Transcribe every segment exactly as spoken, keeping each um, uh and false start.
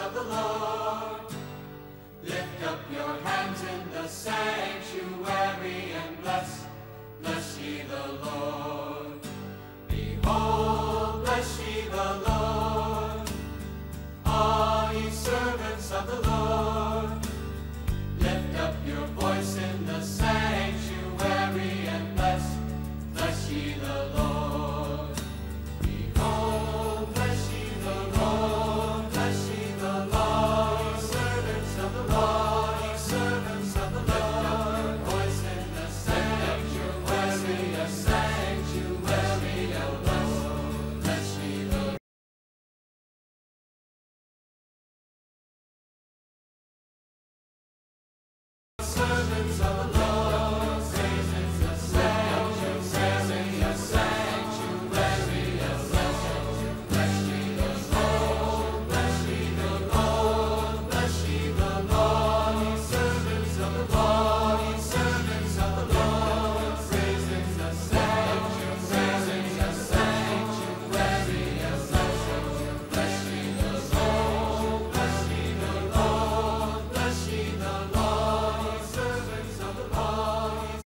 of the Lord. Lift up your hands in the sanctuary and bless, bless ye the Lord. Behold, bless ye the Lord, all ye servants of the Lord. Lift up your voice in the sanctuary and bless, bless ye the Lord. Behold, bless ye the Lord, bless ye the Lord, ye servants of the Lord, ye servants of the Lord. Lift up your voice in the sanctuary, the sanctuary and bless, bless ye the Lord. Servants of the Lord, praises the sanctuary, the sanctuary of bless, bless ye the Lord, bless ye the Lord, bless ye the Lord, ye servants of the Lord, ye servants of the Lord, praises the sanctuary, the sanctuary of bless, bless ye the Lord, bless ye the Lord, bless ye the Lord, ye servants of the Lord.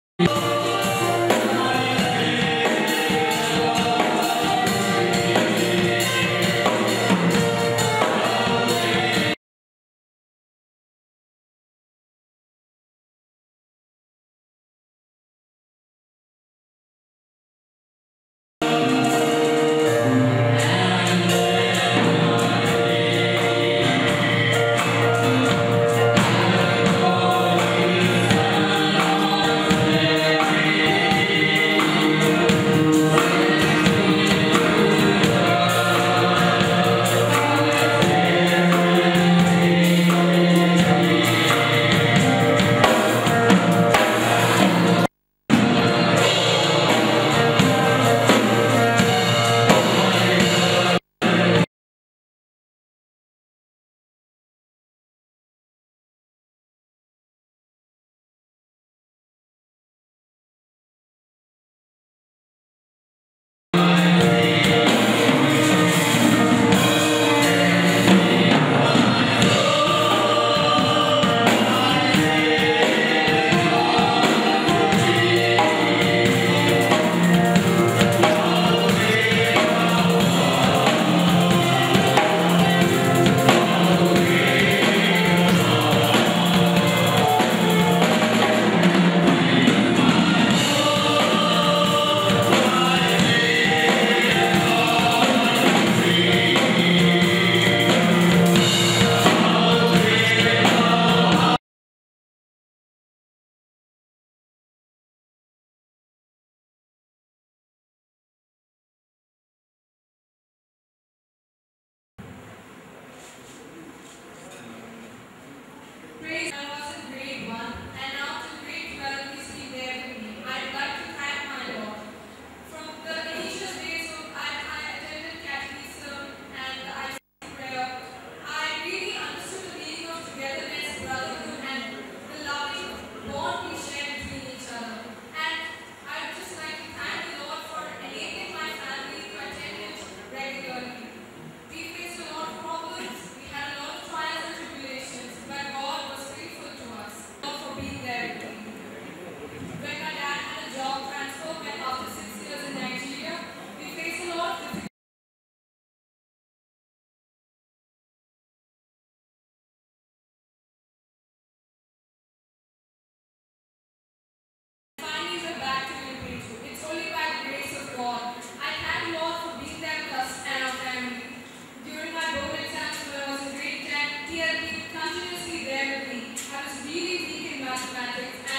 Praise I was in grade one, and now to grade twelve is still there with me. I'd like to thank my Lord. From the initial days of I, I attended catechism and the I C prayer, I really understood the meaning of togetherness, brotherhood, and the loving bond we share between each other. And I would just like to thank the Lord for enabling my family to attend it regularly. We faced a lot of problems, we had a lot of trials and tribulations, but God was faithful to us. Lord for being there with me. When my dad had a job transfer, when after six years in Nigeria, we faced a lot of difficulties. Finally, we're back to your page. It's only by the grace of God. I thank the Lord for being there with us and our family. During my board exams when I was in grade ten, T L P continuously there with me. I was really weak in mathematics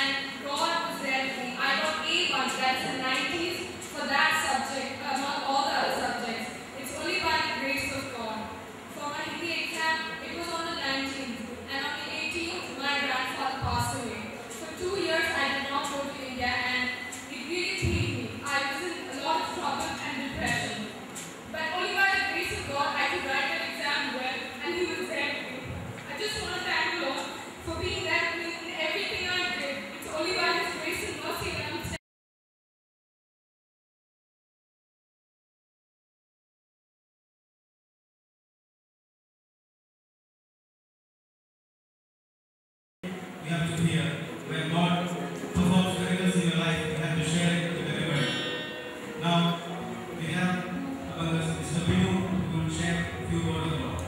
have to hear. When God performs miracles in your life, you have to share it with everyone. Now, we have among us Mister Binu, who will share a few words of God.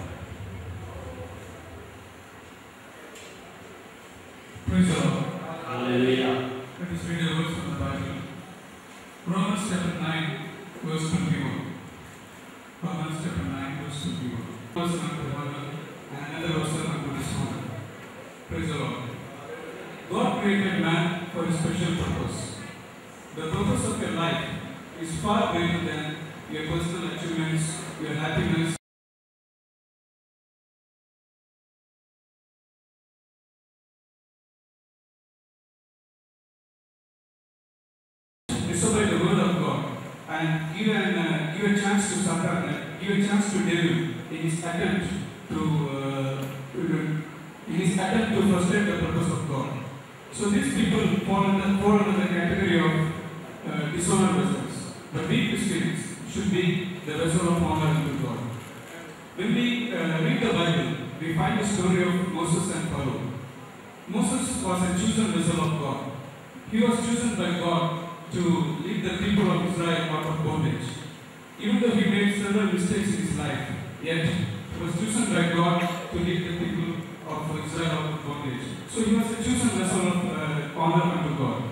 Praise the Lord. Hallelujah. Let us read a verse from the Bible. Romans chapter nine, verse twenty-one. Romans chapter nine, verse twenty-one. Verse unto honor, and another verse unto dishonor. Praise the Lord. God created man for a special purpose. The purpose of your life is far greater than your personal achievements, your happiness. Disobey the word of God and give, an, uh, give a chance to Satan, give a chance to devil in his attempt to, uh, to in his attempt to frustrate the purpose of God. So these people fall under, fall under the category of uh, dishonored vessels. But we Christians should be the vessel of honor unto God. When we uh, read the Bible, we find the story of Moses and Pharaoh. Moses was a chosen vessel of God. He was chosen by God to lead the people of Israel out of bondage. Even though he made several mistakes in his life, yet he was chosen by God to lead the people of Israel out of bondage. So he was a chosen vessel of uh, honor unto God.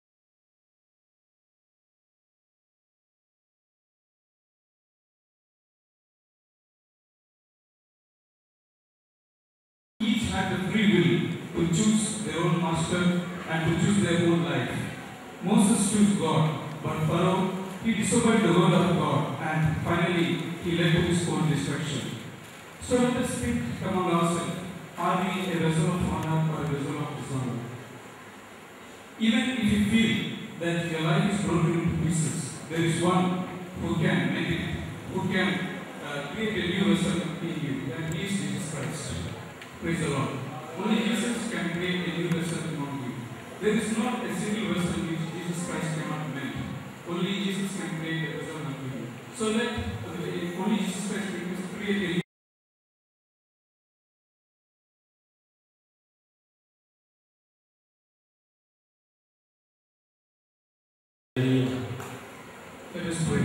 Each had the free will to choose their own master and to choose their own life. Moses chose God, but Pharaoh, he disobeyed the word of God, and finally he led to his own destruction. So let us think among ourselves, are we a vessel of honor or a vessel of dishonor? Even if you feel that your life is broken into pieces, there is one who can make it, who can uh, create a new vessel in you, and he is Jesus Christ. Praise the Lord. Only Jesus can create a new vessel among you. There is not a single vessel which Jesus Christ cannot make. Only Jesus can create a vessel unto you. So let uh, only Jesus Christ can create a new Let us pray.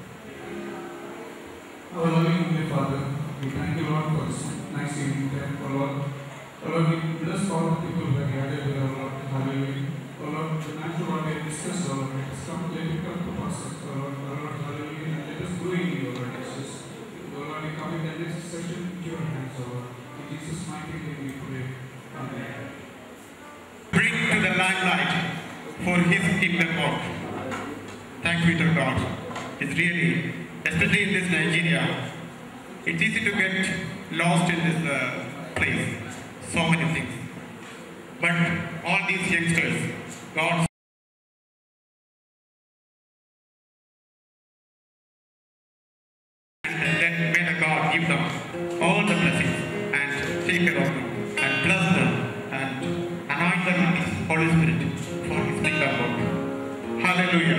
Our loving Heavenly Father, we thank you, Lord, for this nice evening time, O Lord. O Lord, we bless all the people who are gathered here, O Lord. Hallelujah. O Lord, the natural what we have discussed, O Lord, let us come, let it come to pass, O Lord. O Lord, hallelujah, and let us grow in you, O Lord Jesus. O Lord, we come in the next session into your hands, O Lord. In Jesus' mighty name we pray. Amen. Bring to the limelight for his kingdom work. Thanks be to God. It's really, especially in this Nigeria, it's easy to get lost in this uh, place. So many things. But all these youngsters, God and then may the God give them all the blessings and take care of them and bless them and anoint them with His Holy Spirit for His kingdom work. Hallelujah.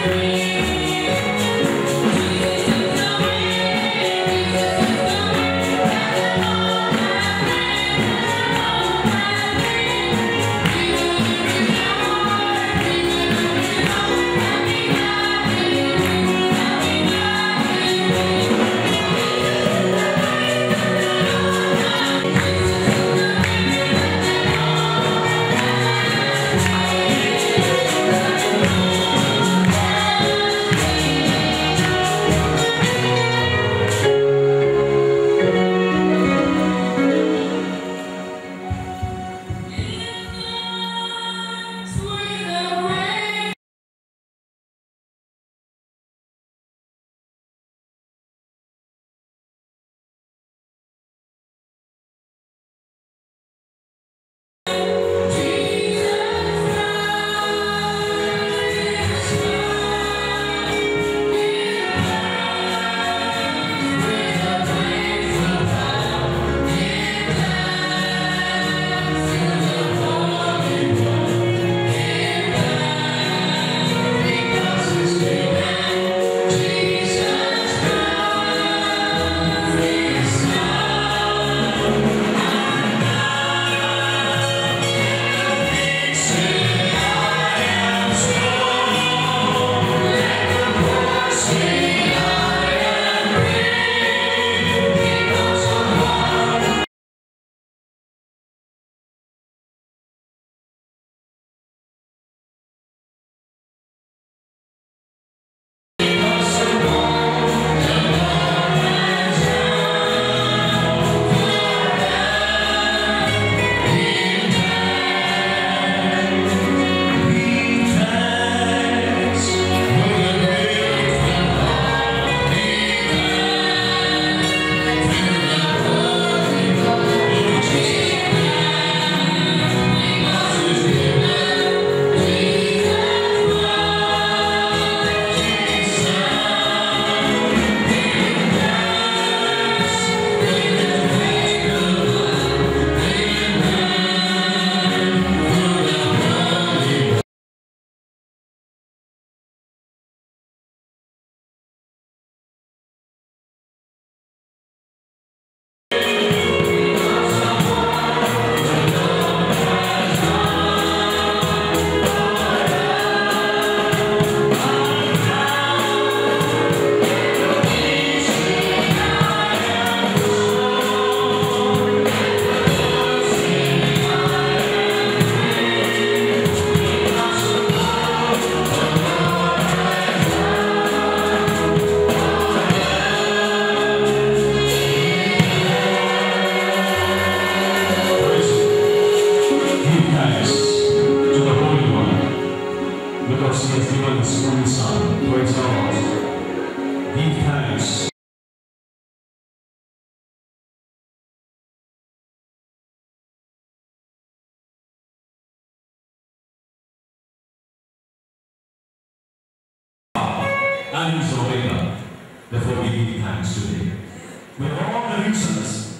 and His Omega. Therefore we give thanks today. With all the reasons,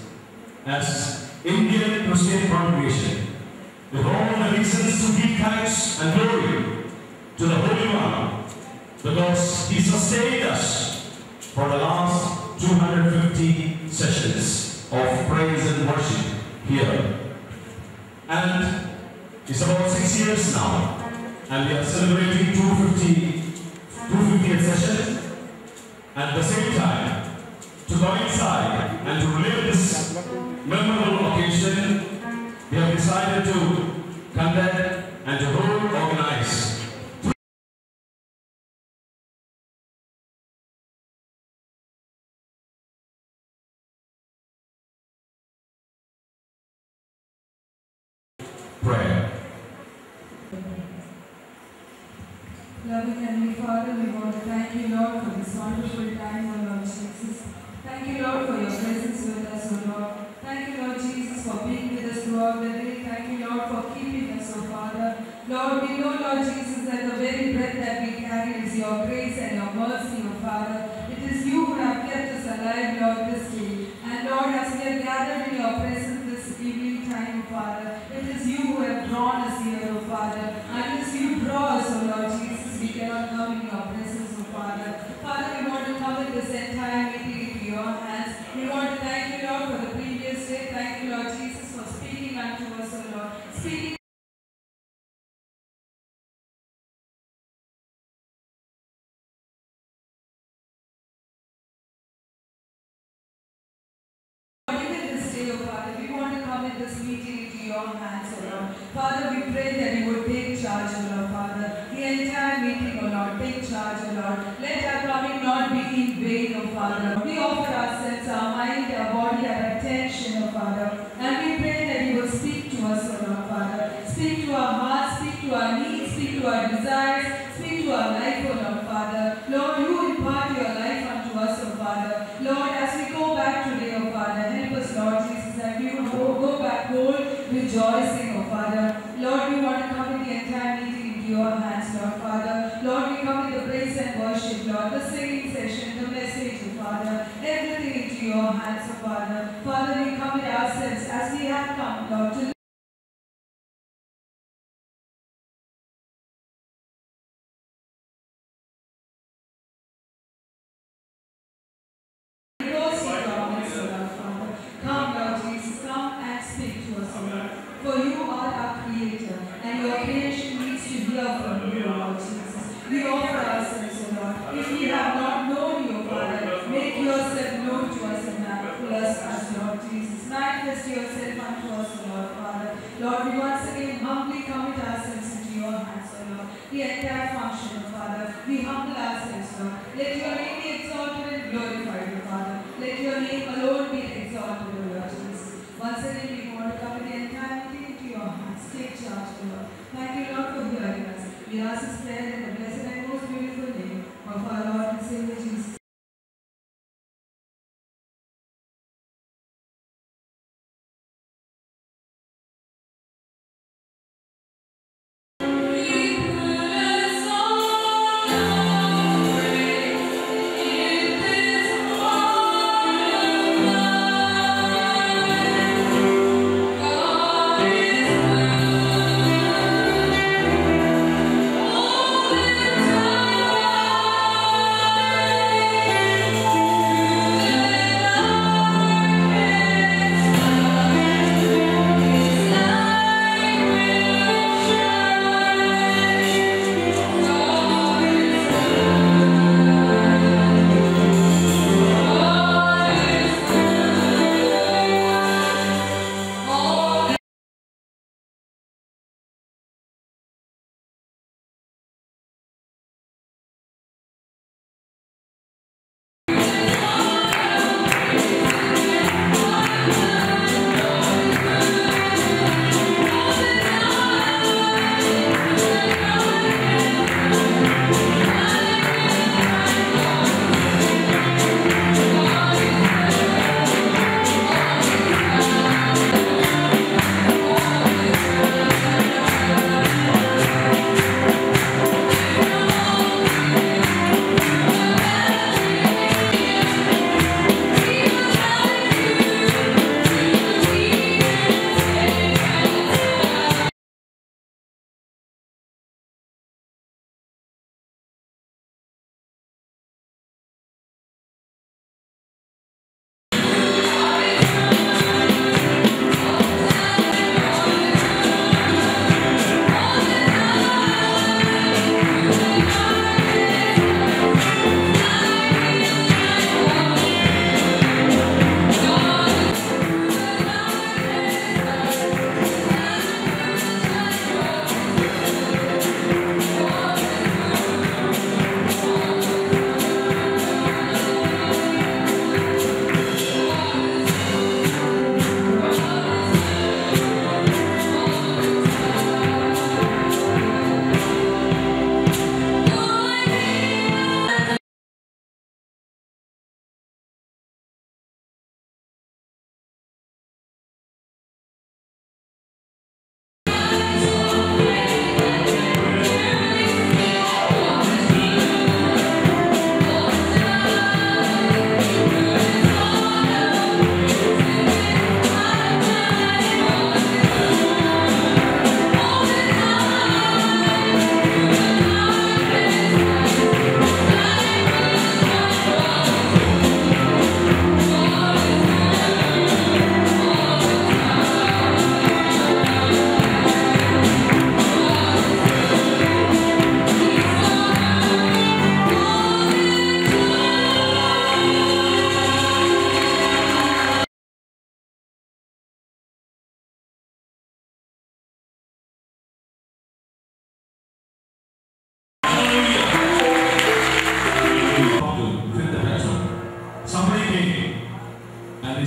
as Indian Christian congregation, with all the reasons to give thanks and glory to the Holy One, because He sustained us for the last two hundred fifty sessions of praise and worship here. And it's about six years now, and we are celebrating two hundred fiftieth session. At the same time, to coincide and to relive this memorable occasion, we have decided to conduct and to hold, organize prayer. Loving Heavenly Father, we want to thank you, Lord, for this wonderful time, O Lord Jesus. Thank you, Lord, for your presence with us, O Lord. Thank you, Lord Jesus, for being with us throughout the day. Thank you, Lord, for keeping us, O Father. Lord, we know, Lord Jesus, that the very breath that we carry is your grace and your mercy, O Father. It is you who have kept us alive, Lord, this day. And Lord, as we are gathered in your presence this evening time, O Father, it is you who have drawn us here, O Father. And as you draw us, O Lord Jesus, we cannot come in your presence. speaking even this day, oh Father, we want to commit this meeting into your hands, oh Lord. Father, we pray that you would take charge, oh Lord, Father. The entire meeting, oh Lord, take charge, oh Lord. Let our coming not be in vain, oh Father. We offer ourselves, our mind, our body, our attention, oh Father. And we pray that you will speak to us, oh Lord, Father. Speak to our hearts, speak to our needs, speak to our desires, speak to our life, oh Lord, Father. Lord, you impart your life unto us, oh Father. Lord, as we go back today, oh Father, help us, Lord Jesus, that we will go, go back whole, rejoicing, oh Father. Lord, we want to commit the entire meeting into your hands, Lord, Father. Lord, we commit the praise and worship, Lord, the singing session, the message, oh Father, everything into your hands, oh Father. Father, we commit ourselves as we have come, Lord, to come, Lord Jesus, come and speak to us, O Lord. For you are our Creator, and your creation needs to hear from you, Lord Jesus. We offer ourselves, O Lord. If we have not known you, Father, make yourself known to us and manifest us, Lord Jesus. Manifest yourself unto us, O Lord, Father. Lord, we once again humbly commit ourselves into your hands, O Lord. The entire function, O Father. We humble ourselves, Lord. Let your name be exalted and glorified, O Father. Let your name alone be exalted, O Lord Jesus. Once again, we want to cover the entire meeting into your hands. Take charge, O Lord. Thank you, Lord, for hearing us. We ask this prayer in the blessed and most beautiful name of our Lord and Savior Jesus. Time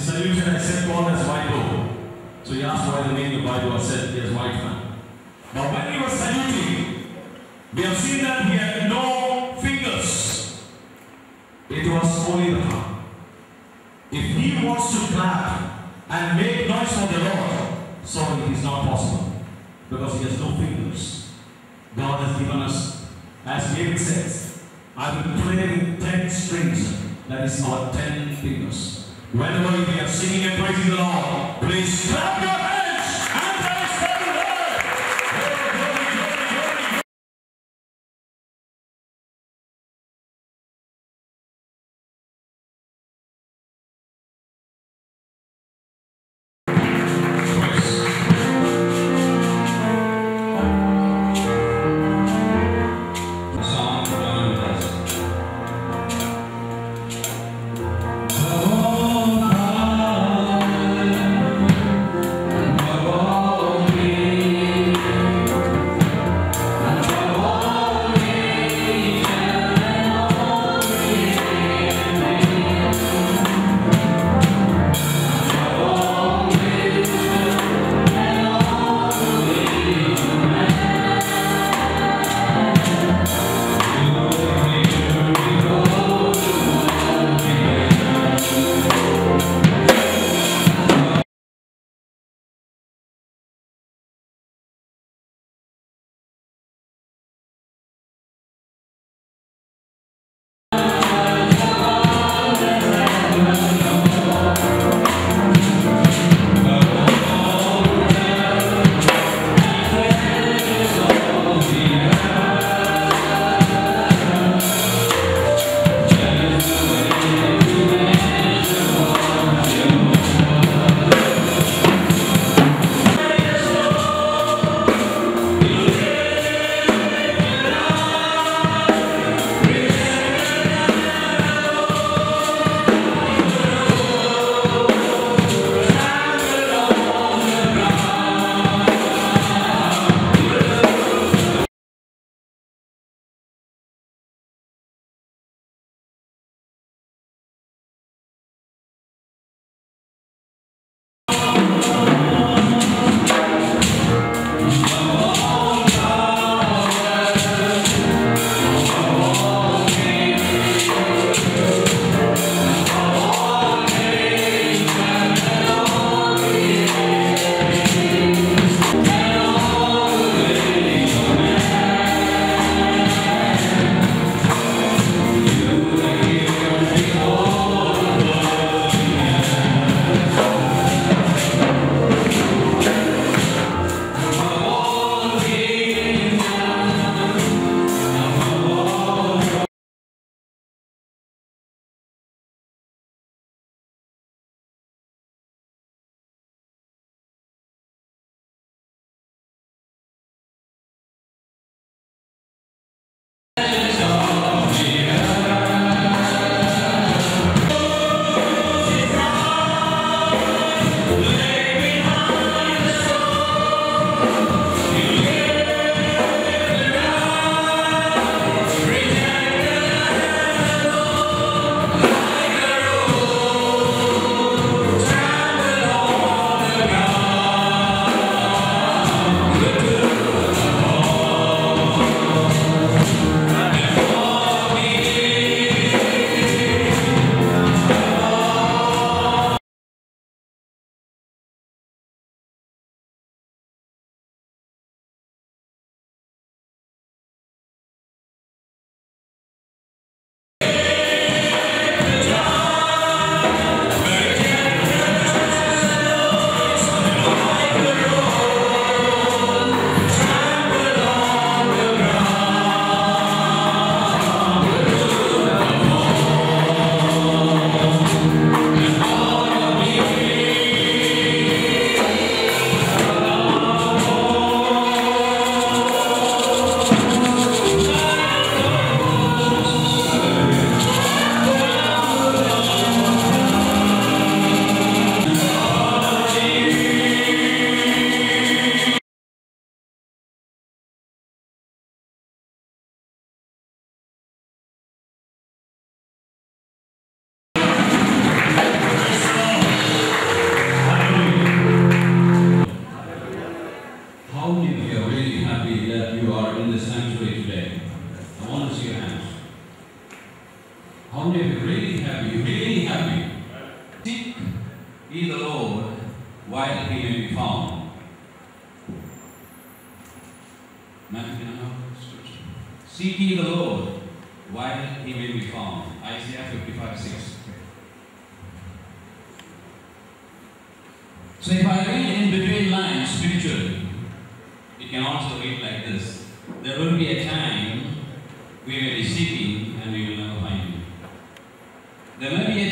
saluted, I said Paul as white robe. So he asked why the name of the Bible, I said he is white man. But when he was saluting, we have seen that he had no fingers. It was only the heart. If he wants to clap and make noise for the Lord, sorry, it is not possible. Because he has no fingers. God has given us, as David says, I will play with ten strings. That is our ten fingers. Whenever we are singing and praising the Lord, please clap your hands and praise the Lord. Glory, glory, glory, glory. Oh, How many of you really happy? Really happy? Seek ye the Lord while he may be found. Matthew, scripture. Seek ye the Lord while he may be found. Isaiah fifty-five six. So if I read in between lines spiritually, you can also read like this. There will be a time we may be seeking and we will never find him. There may be a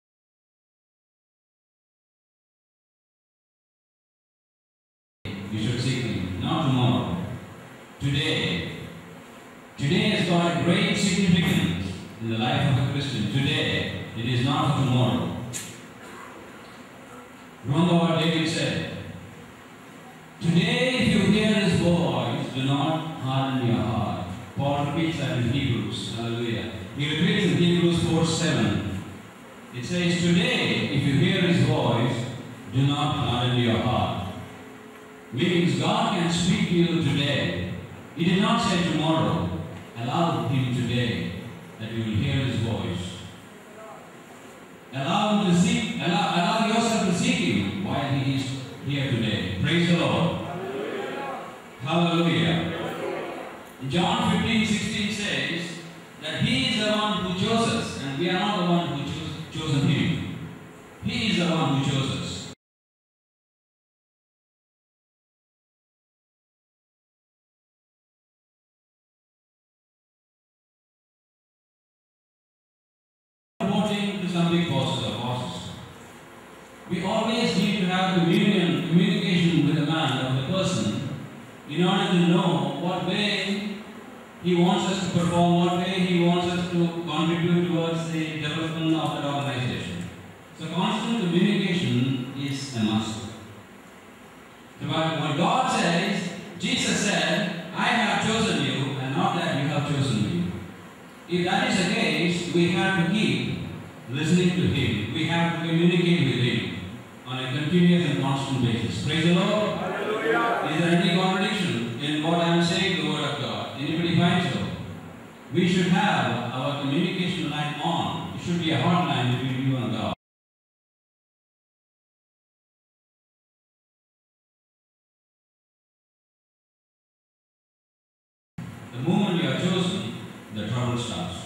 you should seek him, not tomorrow. Today. Today has got a great significance in the life of a Christian. Today. It is not for tomorrow. Remember what David said. Today, if you hear his voice, do not harden your heart. Paul repeats that in Hebrews. Hallelujah. He repeats in Hebrews four seven. It says, today, if you hear his voice, do not harden your heart. Means God can speak to you today. He did not say tomorrow. Allow him today that you will hear his voice. Allow him to seek, allow, allow yourself to seek him while he is here today. Praise the Lord. Hallelujah. Hallelujah. John fifteen sixteen says that he is the one who chose us, and we are not the one who chose chosen him. He is the one who chose us. Promoting to some big bosses or bosses. We always need to have communion, communication with the man or the person in order to know what way he wants us to perform, what way he wants us to contribute towards the development of that organization. So constant communication is a must. So when God says, Jesus said, I have chosen you and not that you have chosen me. If that is the case, we have to keep listening to him. We have to communicate with him on a continuous and constant basis. Praise the Lord. Hallelujah. Is there any contradiction in what I am saying, the word of God? Anybody find so? We should have our communication line on. It should be a hotline between you and God. The moment you are chosen, the trouble starts.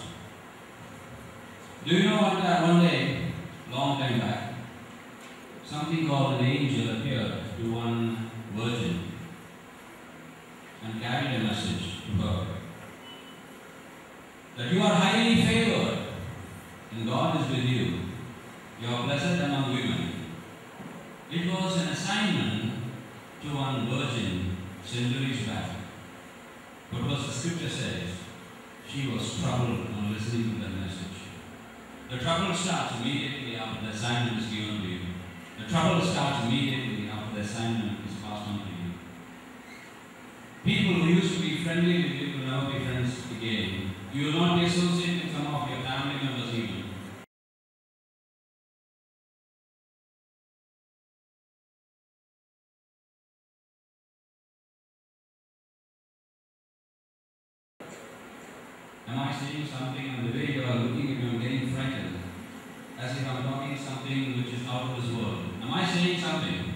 Do you know what that one day, long time back, something called an angel appeared to one virgin and carried a message to her that you are highly favored and God is with you. You are blessed among women. It was an assignment to one virgin centuries back. But what the scripture says, she was troubled on listening to that message. The trouble starts immediately after the assignment is given to you. The trouble starts immediately after the assignment is passed on to you. People who used to be friendly with you will now be friends again. You will not be associated with some of your family members even. Am I saying something and the way you are looking at me, I'm getting frightened, as if I'm talking something which is out of this world? Am I saying something?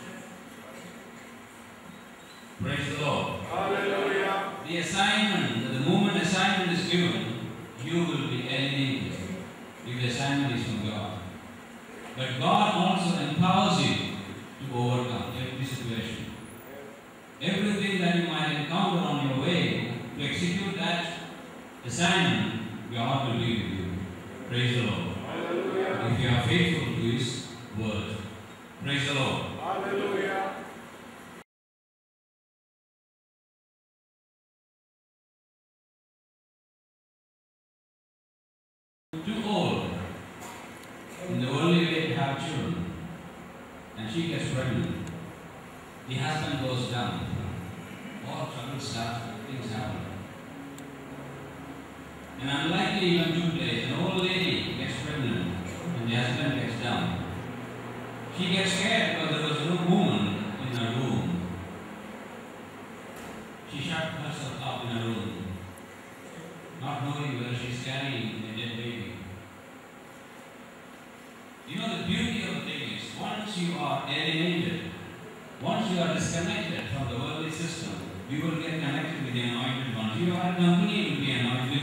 Praise the Lord. Hallelujah. The assignment, the moment assignment is given, you will be alienated if the assignment is from God. But God also empowers you to overcome every situation. Everything that you might encounter on your way to execute that assignment, God will be with you. Praise the Lord. Hallelujah. If you are faithful to His word. Praise the Lord. Hallelujah. Too old in the early way to have children, and she gets pregnant. The husband goes down. All trouble starts, things happen. And unlikely even two days, an old lady gets pregnant and the husband gets down. She gets scared because there was no woman in her room. She shut herself up in her room, not knowing whether she's carrying a dead baby. not alienated. Once you are disconnected from the worldly system, you will get connected with the anointed ones. You are company will be anointed.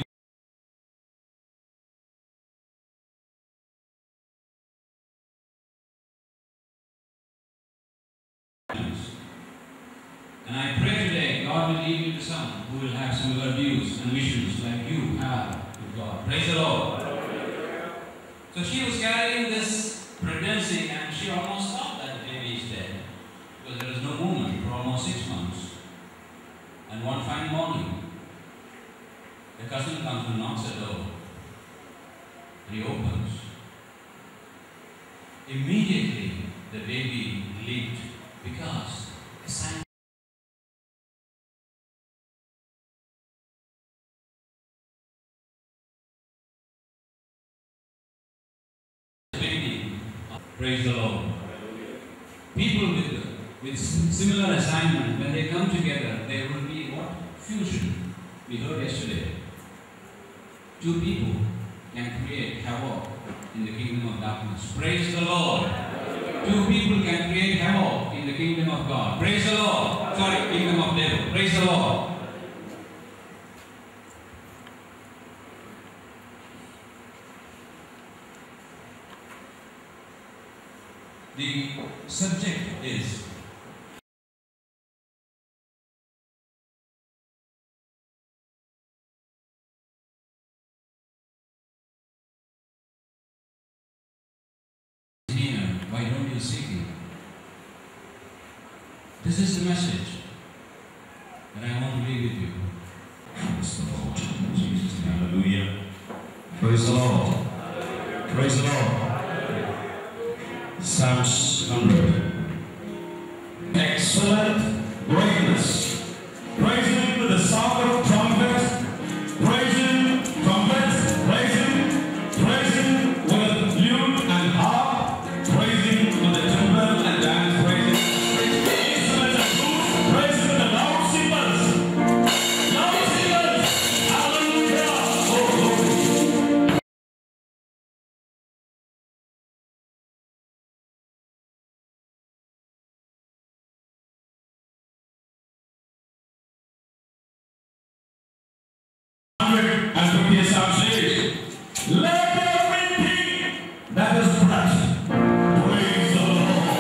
And I pray today, God will lead you to some who will have similar views and visions like you have with God. Praise the Lord. So she was carrying this pregnancy and she almost thought that the baby is dead because there was no movement for almost six months. And one fine morning, the cousin comes and knocks at the door. And he opens. Immediately, the baby leaped because a sign Praise the Lord. People with, with similar assignment, when they come together, there will be what? Fusion. We heard yesterday. Two people can create havoc in the kingdom of darkness. Praise the Lord. Two people can create havoc in the kingdom of God. Praise the Lord. Sorry, kingdom of devil. Praise the Lord. The subject is here, why don't you seek Him? This is the message that I want to leave with you. Praise the Lord. Jesus, hallelujah. Praise the Lord. Praise the Lord. Psalms one hundred. Excellent greatness. Praise Him with the sound of trumpets. Praise Him, trumpets. Praise Him. Praise Him with lute and harp. Praise Him with the timbrel and dance. Praise Him. Praise the instruments and flutes. Praise Him with the loud cymbals. Loud cymbals. Hallelujah. Oh, glory. As the P S R says, let everything that is breath praise the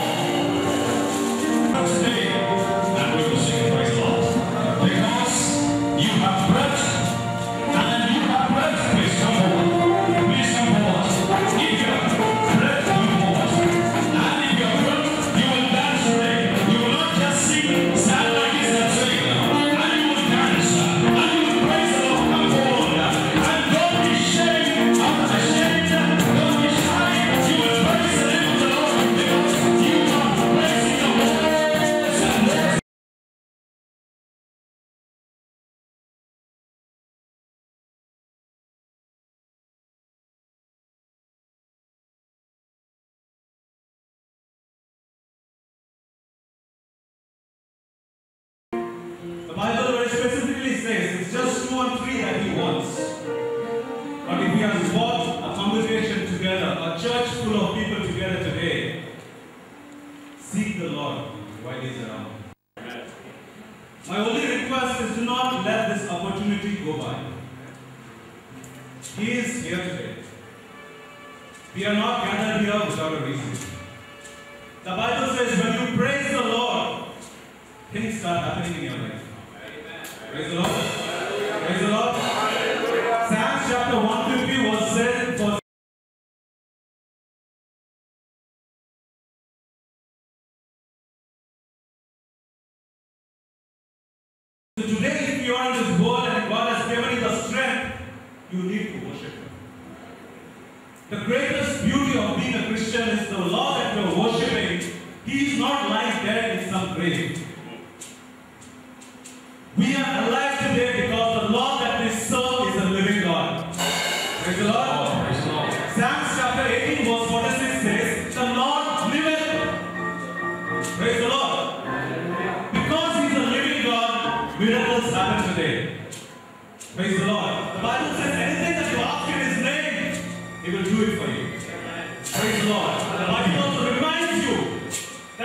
Lord. Today, I'm going to sing praise the Lord. Because you have breath, and you have breath, please come forward. Please come forward. If you have breath, come forward. And if you have breath, you will dance today. You will not just sing, stand like this and sing. And you will dance. And you will praise the Lord. Come forward. Don't be ashamed. Don't be shy. You will praise the name of the Lord because you are praising the Lord. The Bible very specifically says it's just two and three that He wants. But if He has brought a congregation together, a church full of people together today, seek the Lord while He is around. My only request is do not let this opportunity go by. He is here today. We are not gathered here without a reason. The Bible says when you praise the Lord, things start happening in your life. Praise the Lord. Praise the Lord. Psalms chapter one fifty was said for so today, if you are in this world and God has given you the strength, you need to worship Him. The greatest beauty of being a Christian is the Lord that you are worshiping. He is not lying dead in some grave. We are alive today because the Lord that we serve is a living God. Praise the Lord. Oh, praise the Lord. Psalms chapter eighteen verse forty-six says, the Lord liveth. Praise the Lord. Because He is a living God, miracles happen today. Praise the Lord. The Bible says anything that you ask in His name, He will do it for you. Praise the Lord. The Bible also reminds you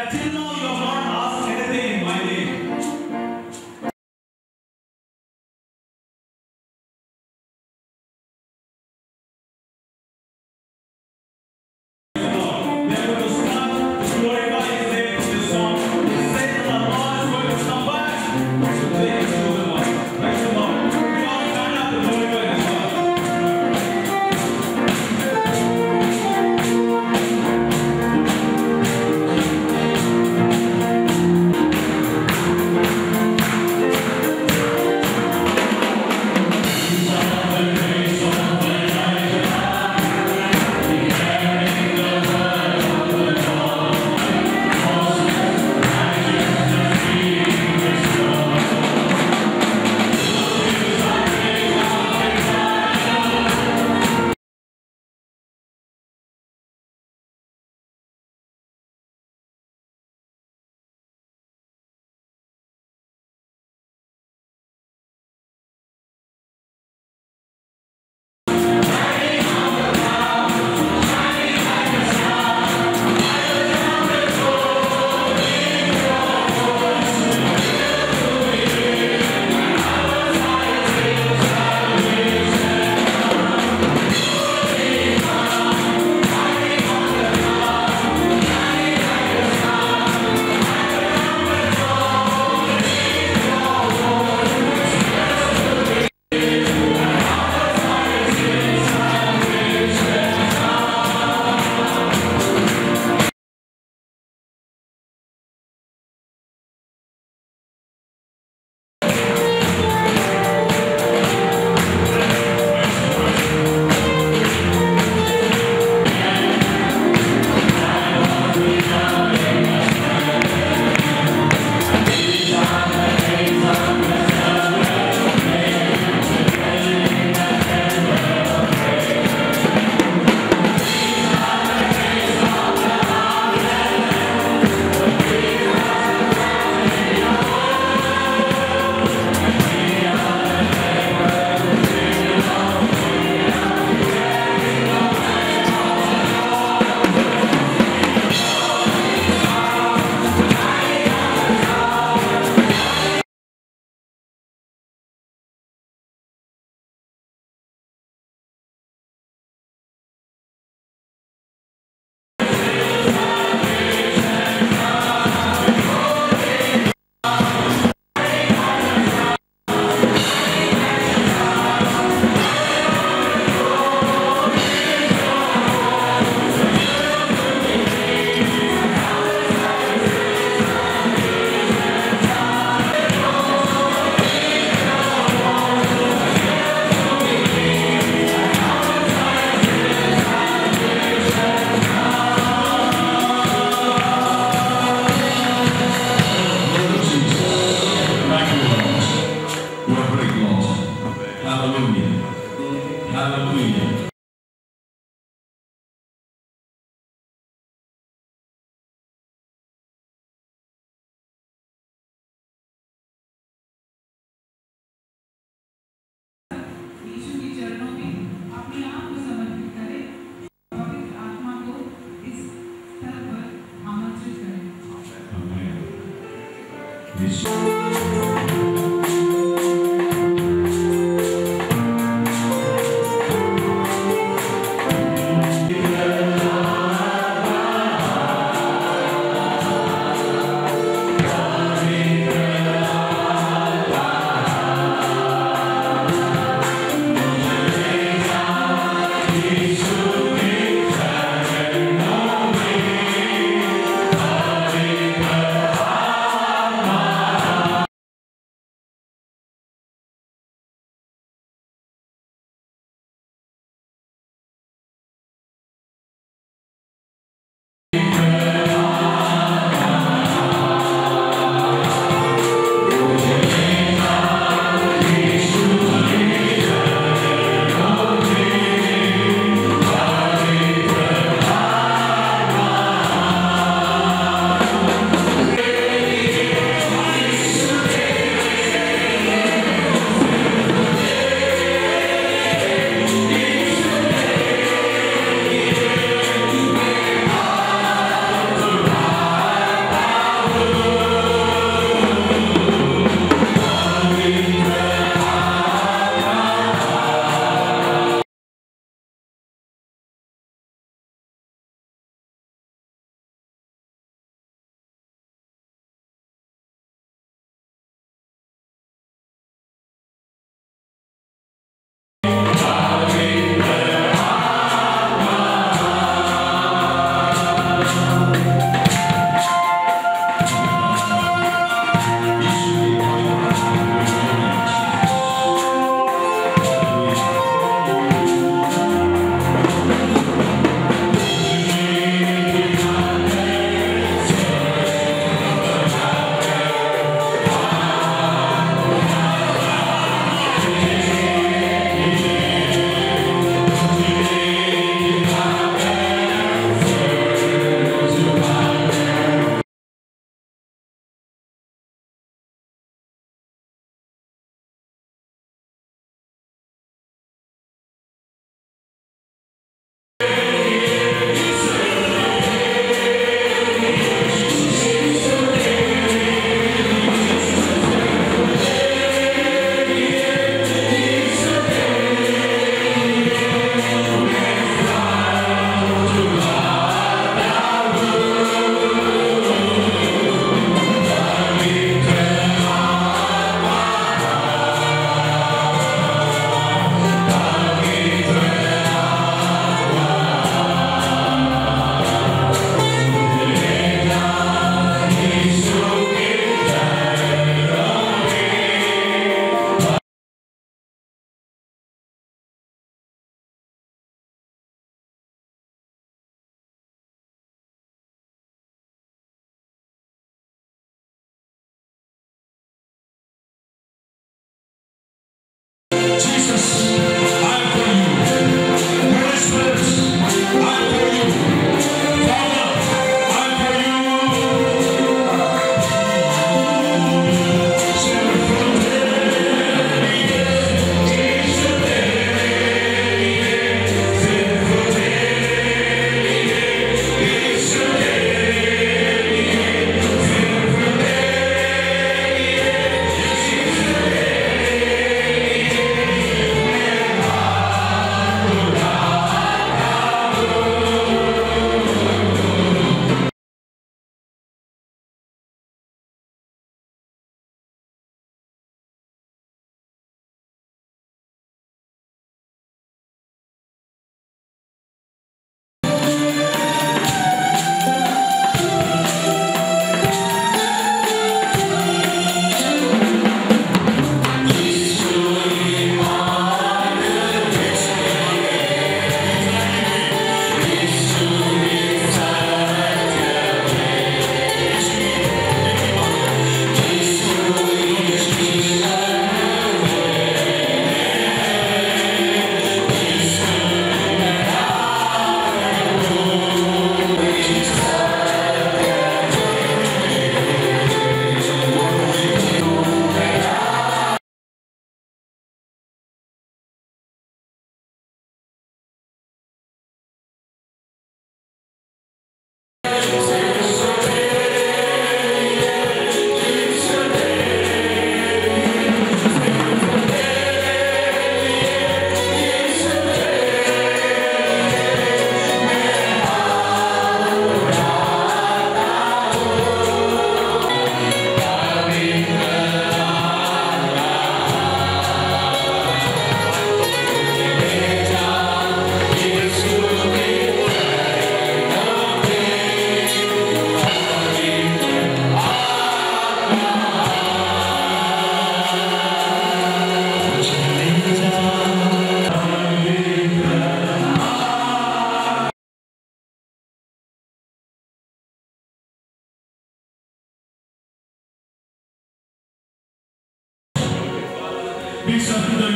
Hare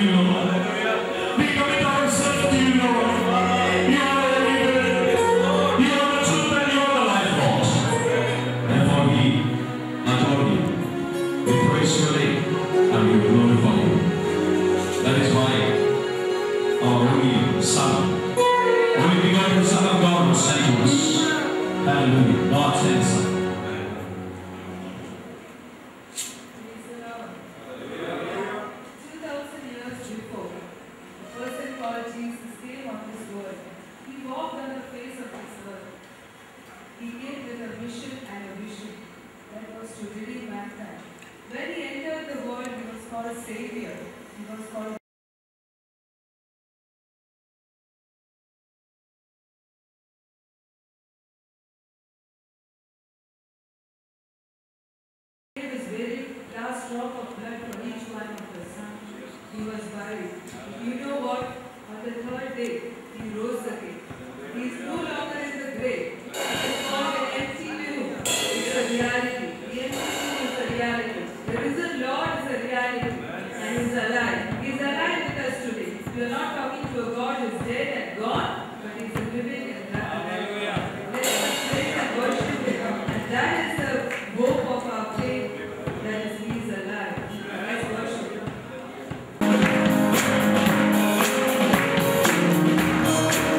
you, Lord. We commit ourselves to you, Lord. You are the leader. You are the truth and you are the life, Lord. Therefore we adore you. We praise your name and we glorify you. That is why our only Son, only begotten Son of God was sent to us. Hallelujah. God sent Son. two thousand years before, a person called Jesus came on this world. He walked on the face of this earth. He came with a mission and a vision that was to redeem mankind. When he entered the world, he was called Savior. He was called He was wearing last drop of blood for each one of the sons. He was buried. You know what? On the third day, he rose again. He is no longer in the grave. It is called an empty tomb. It's a reality. The empty tomb is a reality. The risen Lord is a reality. And he is alive. He is alive with us today. We are not talking to a God who is dead and gone, but he is living and alive. Let us praise and worship him. And that is the hope of our faith. That is, he is alive. Let's worship him.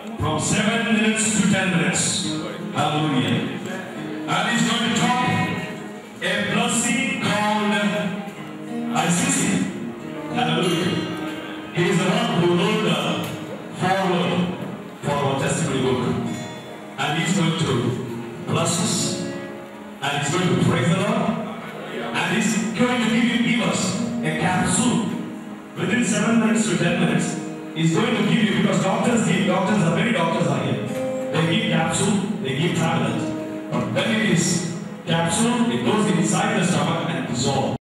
from seven minutes to ten minutes. Hallelujah. And he's going to talk a blessing called I C C. Hallelujah. He is the one who wrote the foreword for our testimony book. And he's going to bless us. And he's going to praise the Lord. And he's going to give, you, give us a capsule within seven minutes to ten minutes. He's going to give you, because doctors give, doctors are many doctors are here. They give capsule, they give tablet. But when it is capsule, it goes inside the stomach and dissolves.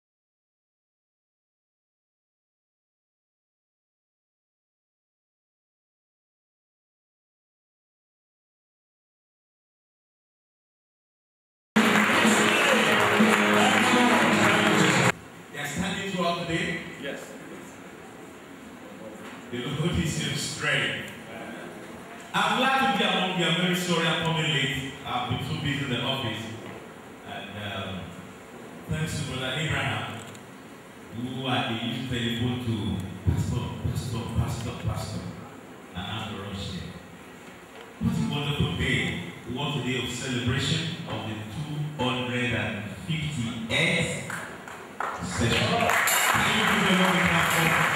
I'm glad to be among you. I'm very sorry I'm coming late. I've been too busy in the office. And um, thanks to Brother Abraham, who I used to telephone to Pastor, Pastor, Pastor, Pastor, and I'm the rush here. What a wonderful day. What a day of celebration of the two hundred fifty-eighth session. Can you give a loving clap?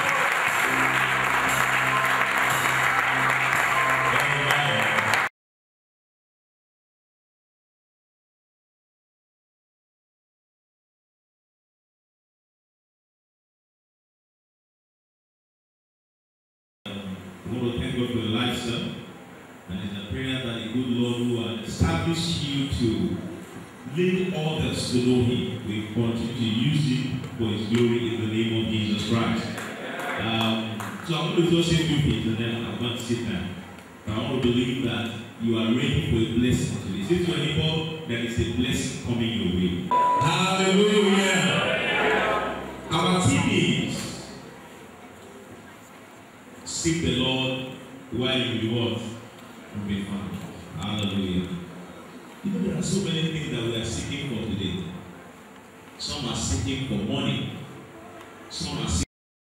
We want to thank God for your life, sir. And it's a prayer that the good Lord who has established you to lead others to know Him will continue to use Him for His glory in the name of Jesus Christ. Um, so I'm going to just say a few things and then I'm going to sit down. But I want to believe that you are ready for a blessing today. Say to anybody, there is a blessing coming your way. Hallelujah! Our team is seek the Lord while you will what? Be found. Hallelujah. You know, there are so many things that we are seeking for today. Some are seeking for money. Some are seeking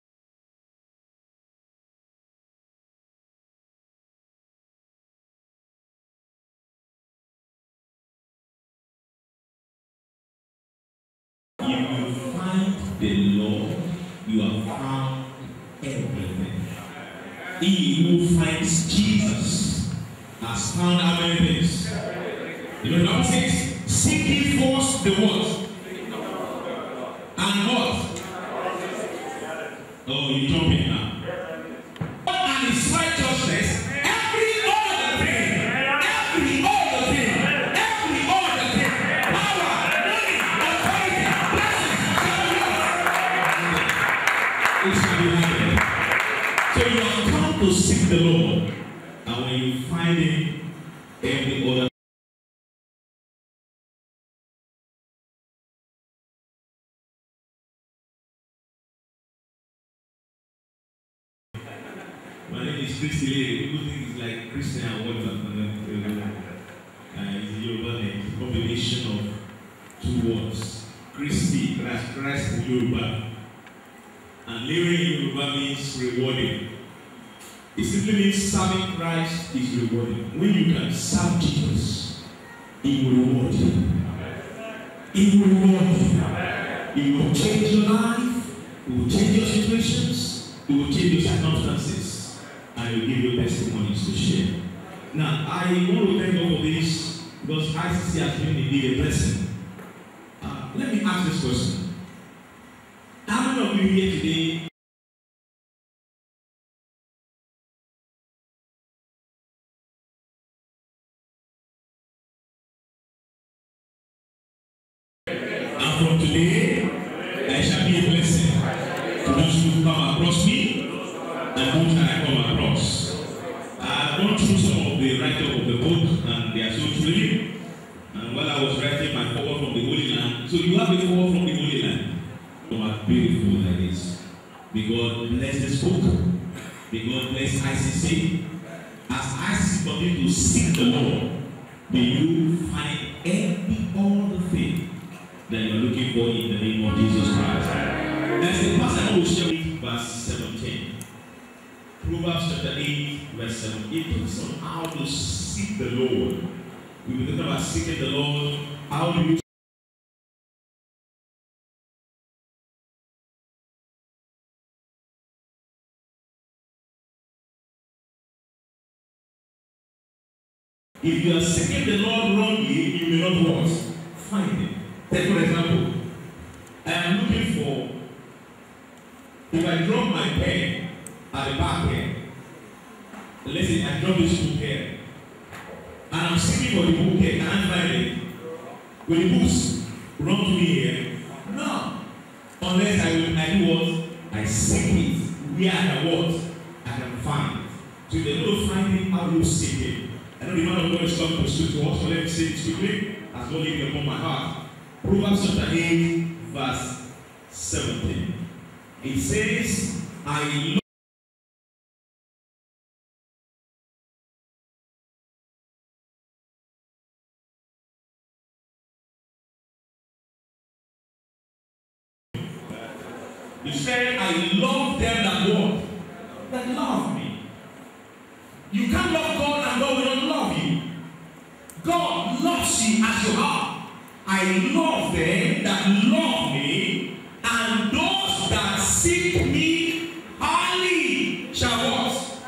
if you find the Lord, you have found everything. He who finds Jesus has found how many things? You know, the Bible says, seek ye first the what? And what? Oh, you jump in now. And his righteousness, every other thing, every other thing, every other thing, power, money, authority, blessing, it shall be added. So you have come to seek the Lord, and when you find Him, every other my name is Christy. People think it's like Christian and whatever. Uh, it's a Yoruba name. It's a combination of two words. Christy, Christ, Christ in Yoruba. And living in Yoruba means rewarding. It simply means serving Christ is rewarding. When you can serve Jesus, He will reward you. He will reward you. He will change your life. He will change your situations. He will change your circumstances. And He will give you testimonies to share. Now, I want to thank God for this because I C C has been indeed a blessing. Uh, let me ask this question. How many of you here today and from today I shall be a blessing to those who come across me and those that I come across. I've gone through some of the write-up of the book and they are so thrilling. And while I was writing my forward from the Holy Land, so you have a forward from the Holy Land. How beautiful that is. May God bless this book. May God bless I C C. As I C C continue to seek the Lord, may you find every other thing that you are looking for in the name of Jesus Christ. There's the passage I will share with verse seventeen. Proverbs chapter eight, verse seven, eight to is on how to seek the Lord. We'll be talking about seeking the Lord. How do you If you are seeking the Lord wrongly, you will not what? Find Him. Take for example, I am looking for, if I drop my pen at the back here, let's say I drop this book here, and I'm seeking for the book here, can I find it? Will the books run to me here? No. Unless I will, I do what? I seek it where I can what? I can find it. So if they don't find it, how do you seek it? I know the man of God is coming to speak to us, so let me say it quickly, as God laid upon my heart. Proverbs chapter eight, verse seventeen. It says, I love You said, I love them that what? That love me. You can't love God and God will not love you. God loves you as you are. I love them that love me, and those that seek me early shall what?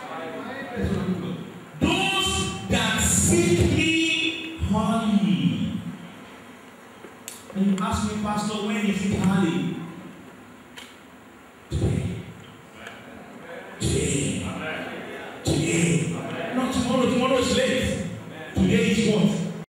Those that seek me early. And you ask me, Pastor, when is it early? Today. Today. Today. Not tomorrow. Tomorrow is late. Today is what?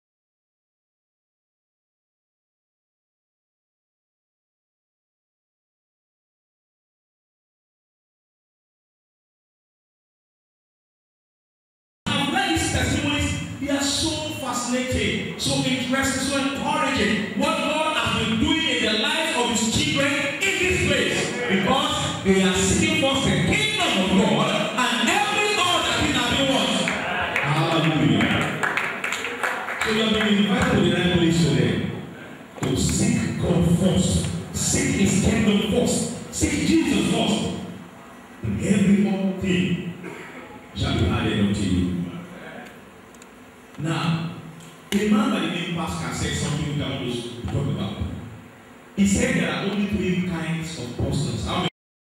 I've read these testimonies. They are so fascinating, so interesting, so encouraging. What God has been doing in the lives of His children in this place. Because they are seeking first the kingdom of God, and every other thing has been what? Hallelujah. So you have been invited to the right place today to seek God first, seek His kingdom first, seek Jesus first, and every other thing shall be added unto you. Now, a man by the name Pascal said something that I want to talk about. He said there are only three kinds of persons. How many?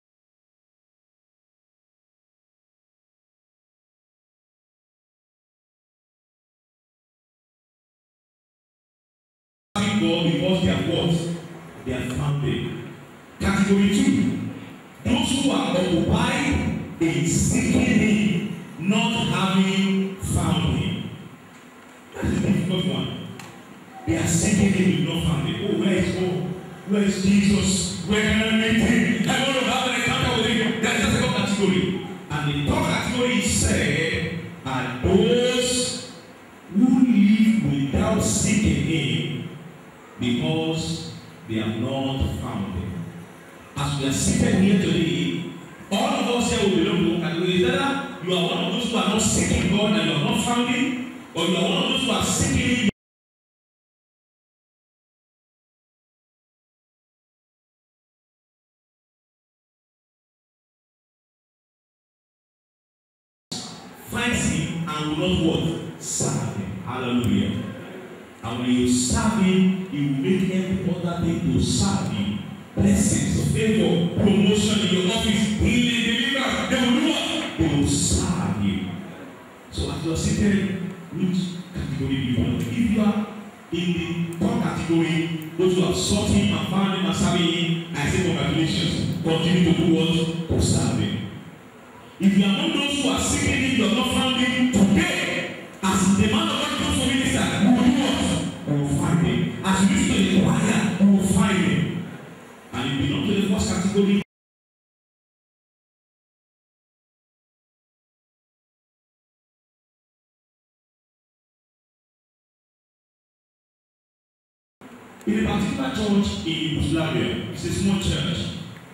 God because they are what? They are founded. Category two, those who are occupied in seeking Him, not having found Him. That is the difficult one. They are seeking Him, not found Him. Oh, where is God? Where is Jesus? Where can I meet Him? I want to have an encounter with Him. That is the second category. And the third category is said, are those who live without seeking Him, because they have not found Him. As we are seated here today, all of us here will belong to one category. Either you are one of those who are not seeking God and you have not found Him, or you are one of those who are seeking Him. Finds Him and will not what? Serve Him. Hallelujah. And when you serve Him, He will make every other thing to serve you. Blessings, favor, promotion in your office, healing, deliverance. They will do what? They will serve you. So as you are seated, which category do you want? If you are in the third category, those who have sought Him and found Him and serving Him, I say congratulations. Continue to do what? To serve Him. If you are not those who are seeking Him, you have not found Him today, as the man of God comes to minister, we will do what? We will find Him. As you listen to the choir, we will find Him. And you belong to the first category. In a particular church in Yugoslavia, it's a small church.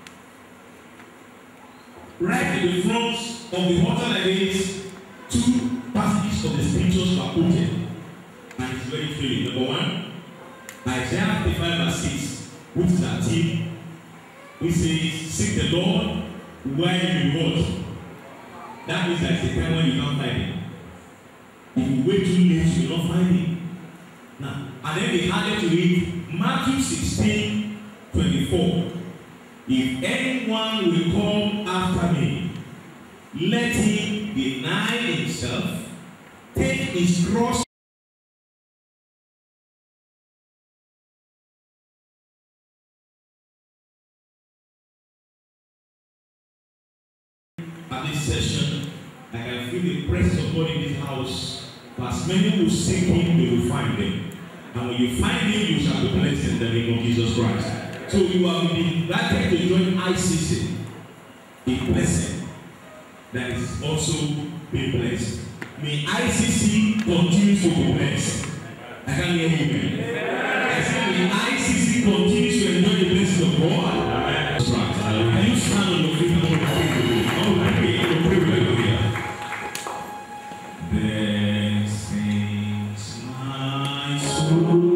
Right in the front of the altar like this, two passages of the scriptures were quoted. And it's very clear. Number one, Isaiah fifty-five verse six, which is our theme, which says, seek the Lord while you want. That means that it's a time when you can't find Him. wait too late, you will not find him. Now, and then they had to read Matthew sixteen, twenty-four. If anyone will come after me, let him deny himself, take his cross. At this session, I can feel the presence of God in this house. For as many who seek him, they will find him. And when you find him, you shall be blessed in the name of Jesus Christ. So you have been invited to join I C C, a blessing that is also being blessed. May I C C continue to be blessed. I can't hear you, man. I said, may I C C continue to enjoy the blessing of God. That's right. Can you stand on your feet and pray with me? Oh, I pray. I pray with you. Then sings my soul.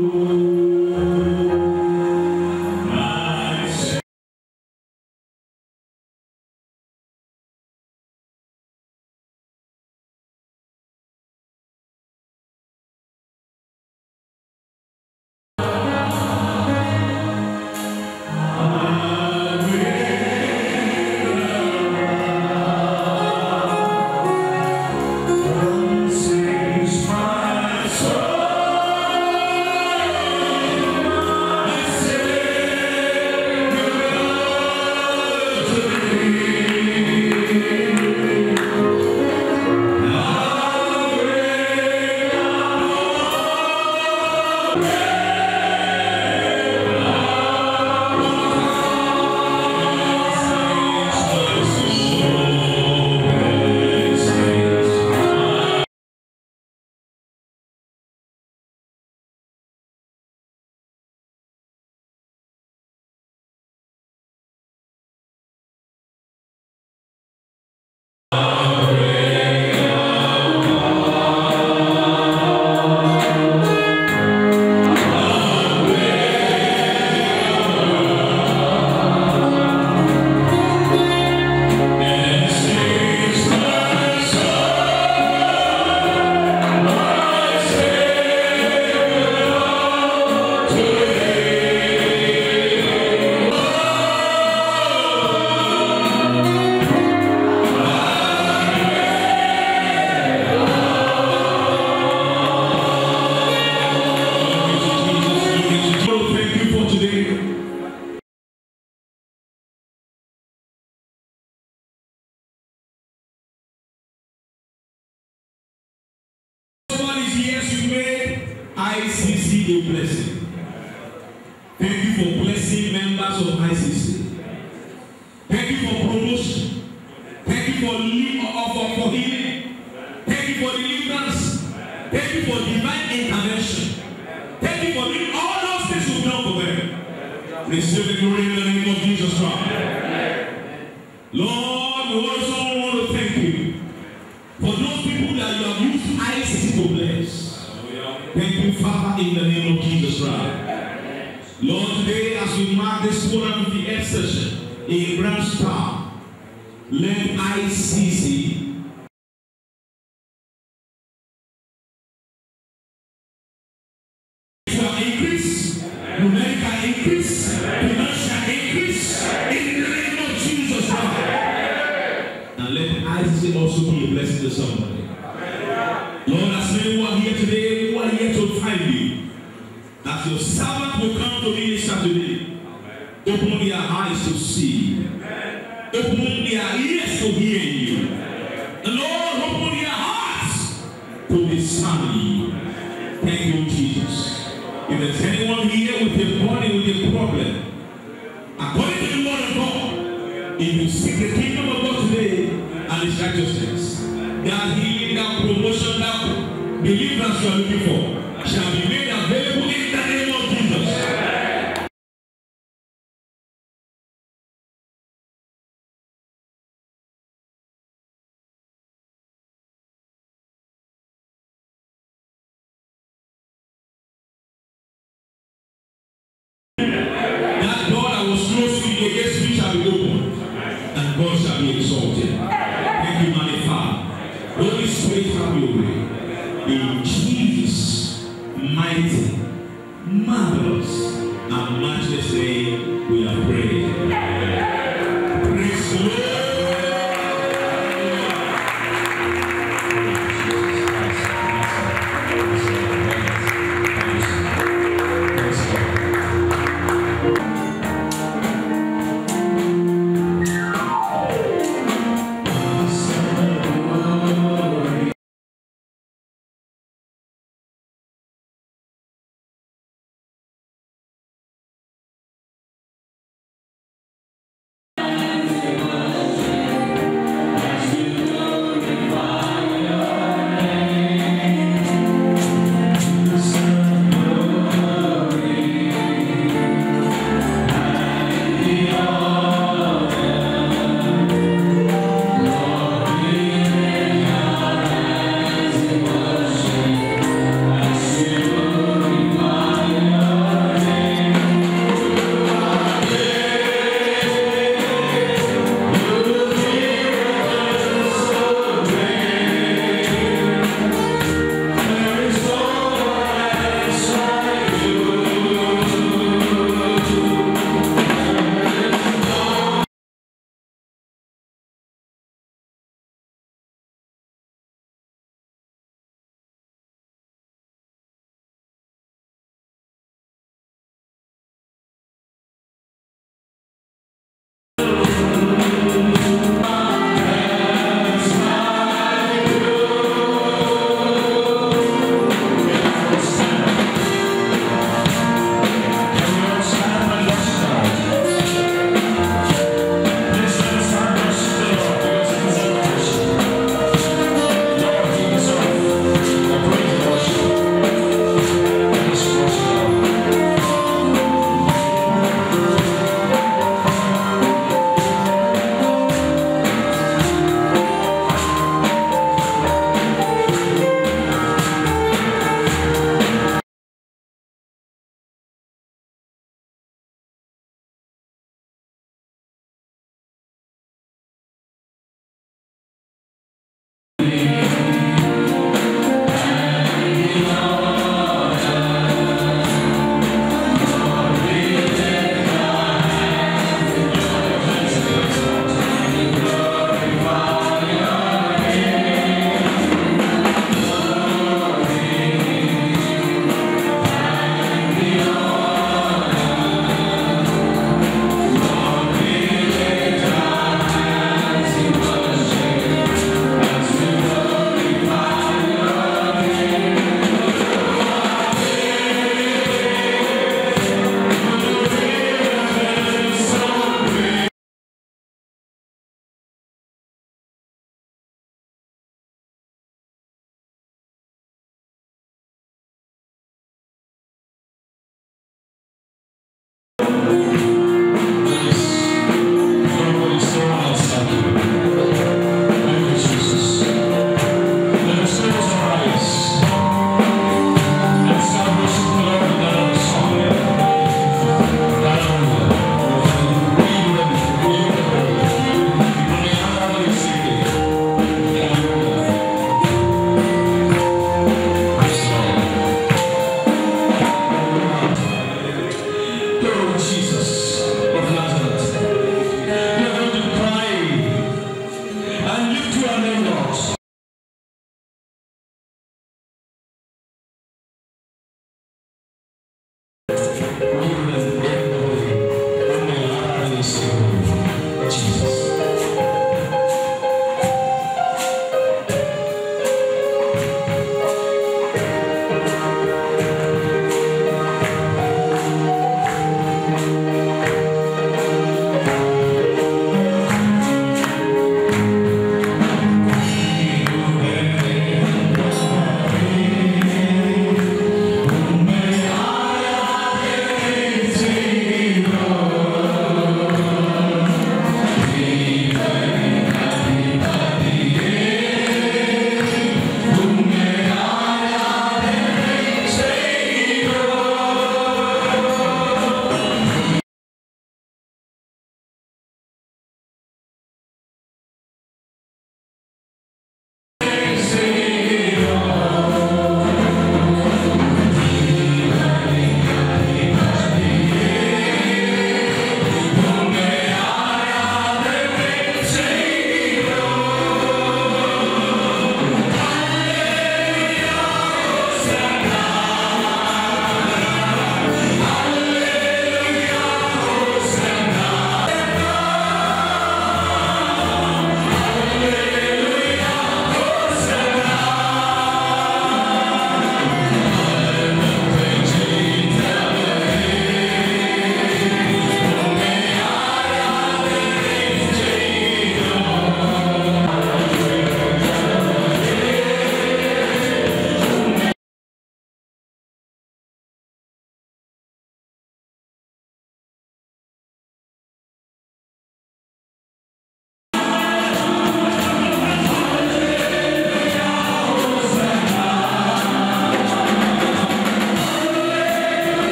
I C C a blessing. Thank you for blessing members of I C C. Thank you for promotion. Thank you for offer for healing. Thank you for deliverance. Thank you for divine intervention. Thank you for doing all those things you've done for them. Receive the glory in the name of Jesus Christ. Lord, we also want to thank you for those people that you have used I C C to bless. Thank you, Father, in the name of Jesus Christ. Lord, today as we mark this one hundred fifty-eighth session in Branchtown, let I C C increase, numerical increase, financial increase in the name of Jesus Christ. And let I C C also be a blessing to somebody. Lord, as many who are here today, who are here to find you, that your servant will come to minister today. Open their eyes to see. Open their ears to hear you. And Lord, open their hearts to discern you. Thank you, Jesus. If there's anyone here with a body, with a problem, according to the word of God, if you seek the kingdom of God today and its righteousness, that healing, that promotion, that deliverance you are looking for shall be made available in the name of Jesus. That door that was closed to you against me shall be opened, and God shall be exalted. Thank you, my Father. Holy Spirit, have your way. In mighty, marvelous, and matchless name we are praying. Praise the Lord.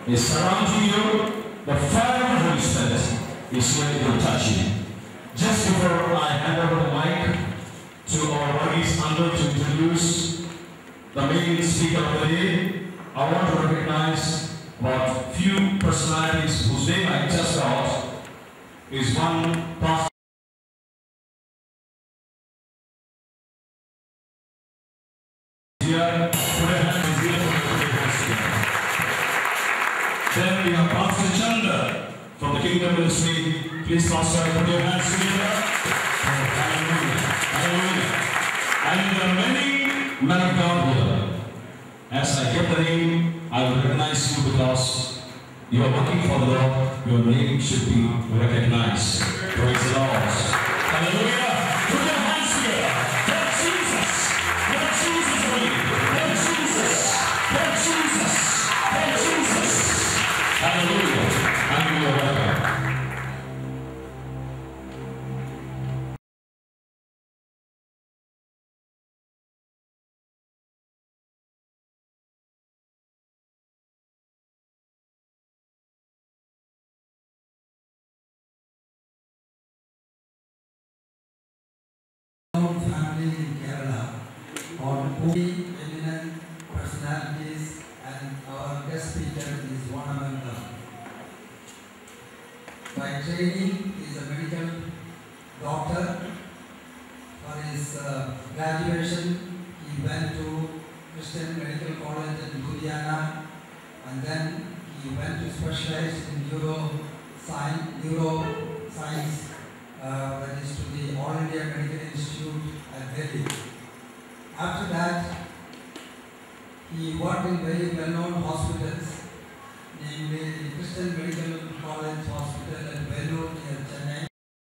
is surrounding you. The fire of the Holy Spirit is here to touch you. Just before I hand over the mic to our buddies under to introduce the main speaker of the day, I want to recognize about few personalities whose name I just got. Is one pastor here. Then we have Pastor Chandra from the Kingdom Ministry. Please, Pastor, put your hands together. Hallelujah. Hallelujah. And there are many men of God here. As I get the name, I will recognize you because you are working for the Lord. Your name should be recognized. Praise the Lord. Hallelujah. Put your hands together. Let Jesus. Let Jesus win. Let Jesus. Let Jesus. Let Jesus. Hallelujah. And you are welcome. Family in Kerala on only eminent personalities, and our guest speaker is one among them. By training, he is a medical doctor. For his uh, graduation, he went to Christian Medical College in Ludhiana, and then he went to specialize in neuroscience, neuroscience uh, that is to the All India Medical Institute at Delhi. After that, he worked in very well-known hospitals, namely the Christian Medical College Hospital at Vellore near Chennai.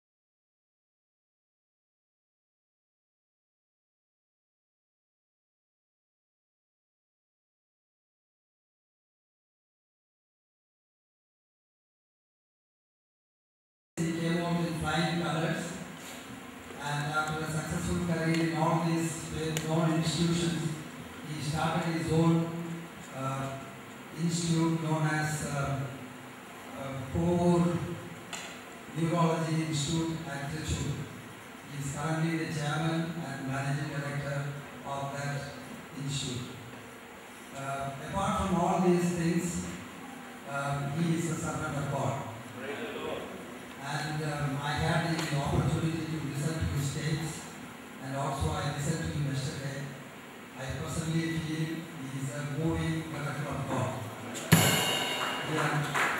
He came out in flying colors, and after a successful career in all these known institutions, he started his own uh, institute known as uh, uh, Kovur Neurology Institute at Trichy. He is currently the chairman and managing director of that institute. Uh, apart from all these things, uh, he is a servant of God. And um, I had the opportunity to listen to his tapes, and also I listened to him yesterday. I personally feel he is a moving miracle of God. Yeah.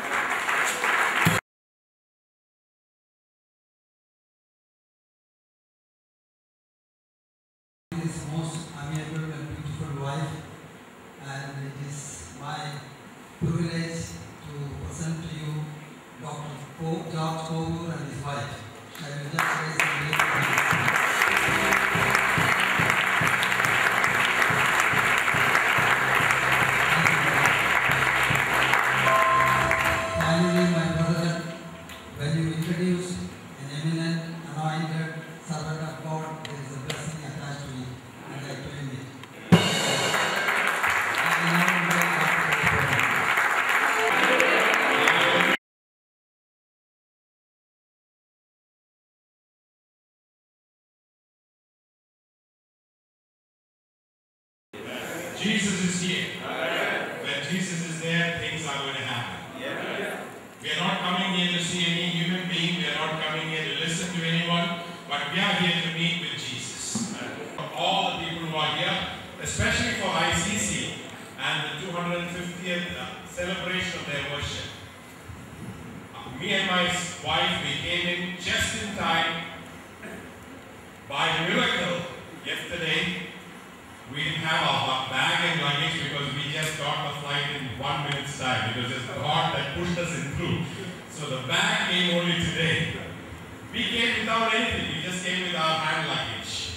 His most amiable and beautiful wife, and it is my privilege to present to you Doctor Ko, George Kovur and his wife. I will just raise the name. Finally, my brother, when you introduce an eminent, anointed servant of God, there is a blessing attached to it, and I claim it. I now invite Doctor Jesus is here. When Jesus is there, things are going to happen. We are not coming here to see any human being. We are not coming here to listen to anyone. But we are here to meet with Jesus. For all the people who are here, especially for I C C and the two hundred fiftieth celebration of their worship. Me and my wife, we came in just in time. By miracle, yesterday, we didn't have our bag and luggage because we just got the flight in one minute's time because it's God that pushed us in through. So the bag came only today. We came without anything, we just came with our hand luggage.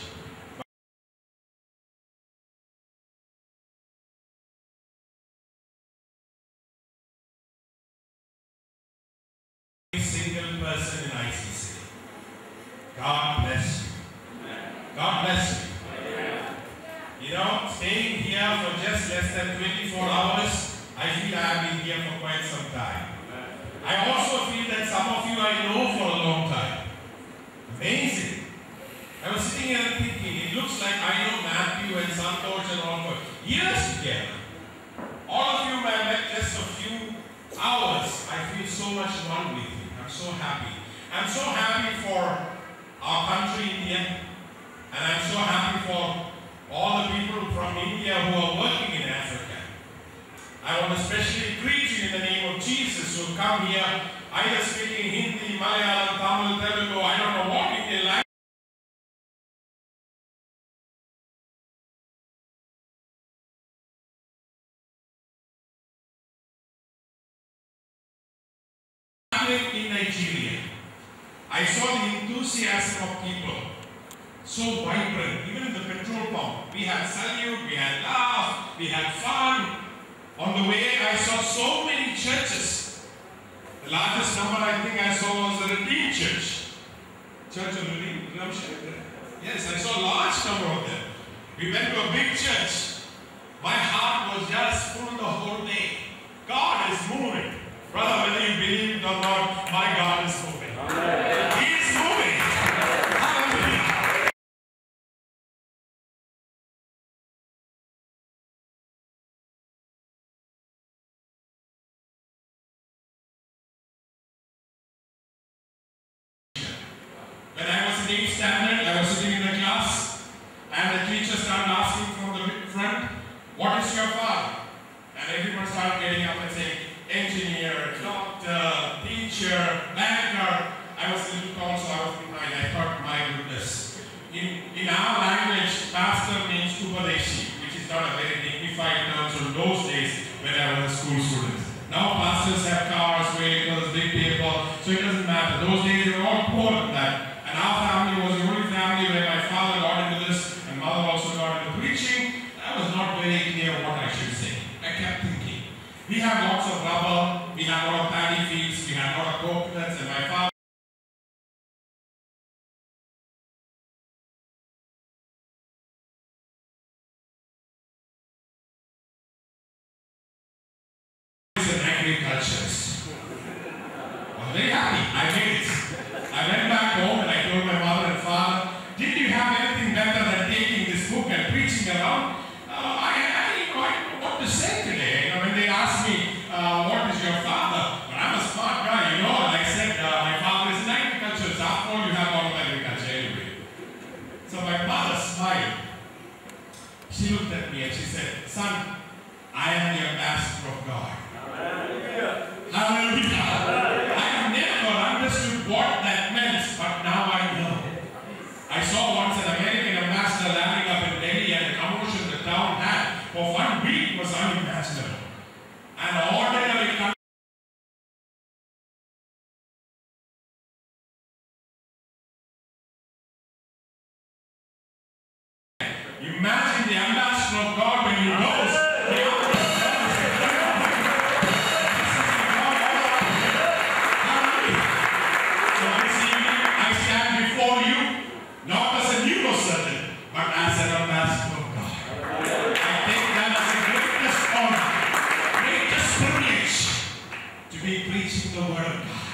Every single person in I C C. God bless you. God bless you. You know, staying here for just less than twenty-four hours, I feel I have been here for quite some time. I also feel that some of you I know for a long time. Amazing. I was sitting here thinking, it looks like I know Matthew and Santosh and all for years together. All of you I met just a few hours. I feel so much one with you. I'm so happy. I'm so happy for our country, India. And I'm so happy for all the people from India who are working in Africa. I want to especially greet you in the name of Jesus who come here, either speaking Hindi, Malayalam, Tamil, Telugu, I don't know what Indian language. In Nigeria, I saw the enthusiasm of people, so vibrant. Even in the petrol pump, we had salute, we had laugh, we had fun. On the way, I saw so many churches. The largest number I think I saw was the Redeemed Church. Church of Redeemed? Yes, I saw a large number of them. We went to a big church. My heart was just full the whole day. God is moving. Brother, whether you believe it or not, my God is moving. Amen. He is moving. Hallelujah. When I was in eighth standard, I was sitting in the class, and the teacher started asking from the front, "What is your father?" And everyone started getting up and saying, "Engineer, doctor, teacher, banker." I was a little tall, so I was behind. I thought, my goodness. In, in our language, pastor means Upadeshi, which is not a very dignified term from those days when I was a school student. Now pastors have cars, vehicles, big people, so it doesn't matter. Those days they were all poor than that. And our family was the only family where my father got into this, and mother also got into preaching. I was not very clear what I should say. I kept thinking. We have lots of rubber, we have a lot of paddy fields, we have a lot of coconuts, and my father is an agriculturist. I was very happy, I made it. I went back home and I told my mother and father, "Did you have anything better than taking this book and preaching around?" Uh, I, I didn't know what to say today. You know, when they asked me, uh, "What is your father?" But I'm a smart guy, you know, and I said, uh, "My father is an agriculturist. After all, you have a lot of agriculture anyway." So my mother smiled. She looked at me and she said, "Son, I am the ambassador of God." Hallelujah. Hallelujah. I have never understood what that meant, but now I know. I saw once an American ambassador landing up in Delhi, and the commotion the town had for one week was unimaginable. An ordinary country. Imagine the ambassador of God when he goes. So this evening I stand before you, not as a neurosurgeon, but as an ambassador of God. I think that is the greatest honor, greatest privilege to be preaching the word of God.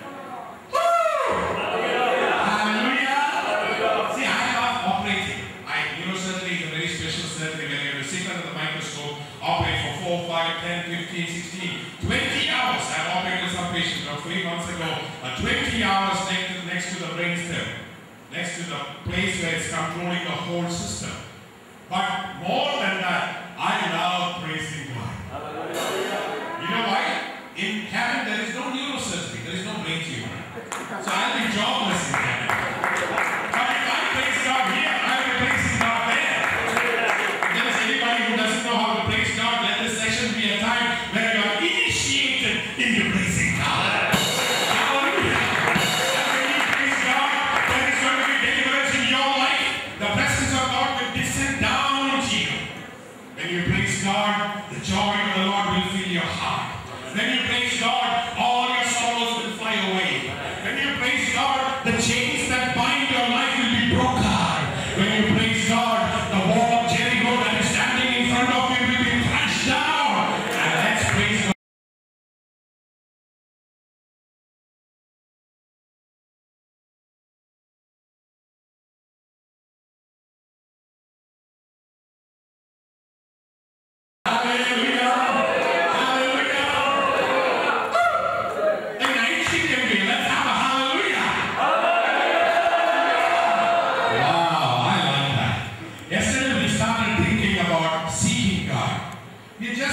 Woo! Hallelujah! See, I love operating. I, neurosurgery is a very special surgery where you have to sit under the microscope, operate for four, five, ten, fifteen, sixteen, twenty hours. I operated some patient about three months ago. Uh, twenty hours next to, next to the brainstem, next to the place where it's controlling the whole system. But more than that, I love praising God. You know why? In heaven there is no neurosurgery, there is no brain tumor. So I'll be jobless in heaven. But if I praise God here, I'll be praising God there. If there is anybody who doesn't know how to praise God, let this session be a time where you are initiated into praising God. Hallelujah. And when you praise God, there is going to be deliverance in your life. The presence of God will descend down into you. When you praise God, the joy of the Lord will fill your heart. When you praise God, all your sorrows will fly away. When you praise God, the chains that bind your life will be broken. When you praise God, the wall of Jericho that is standing in front of you will be crushed down. And let's praise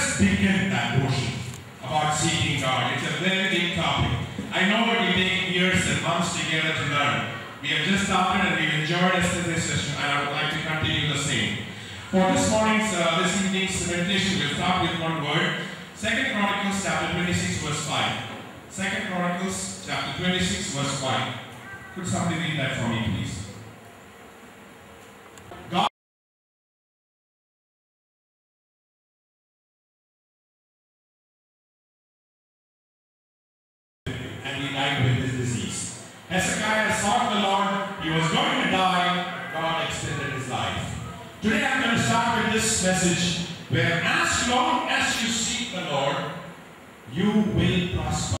just begin that portion about seeking God. It's a very big topic. I know it will take years and months together to learn. We have just started and we've enjoyed yesterday's session, and I would like to continue the same. For this morning's, uh, this evening's meditation, we'll start with one word. Second Chronicles chapter twenty-six verse five. Second Chronicles chapter twenty-six verse five. Could somebody read that for me, please? God and he died with his disease. Hezekiah sought the Lord. He was going to die. God extended his life. Today I'm going to start with this message where as long as you seek the Lord, you will prosper.